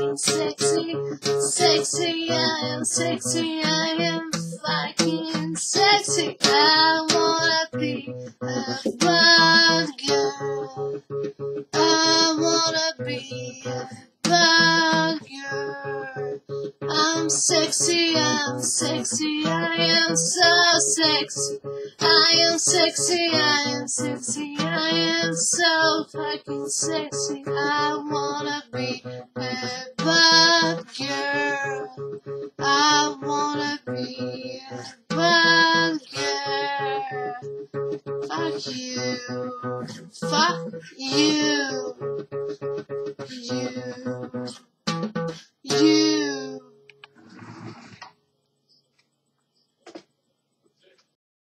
fucking sexy, sexy, I am sexy, I am fucking sexy. I wanna be a bad girl. I wanna be a bad girl. I'm sexy, I'm sexy, I am so sexy. I am sexy, I am sexy, I am so fucking sexy. I wanna be a